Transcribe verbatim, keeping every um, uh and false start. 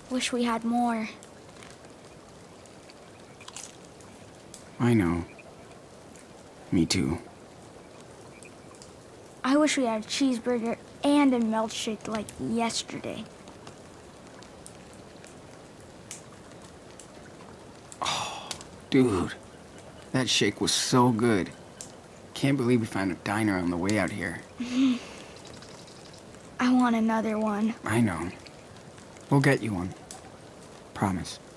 Wish we had more. I know. Me too. I wish we had a cheeseburger and a milkshake like yesterday. Oh, dude. That shake was so good. Can't believe we found a diner on the way out here. I want another one. I know. We'll get you one. Promise.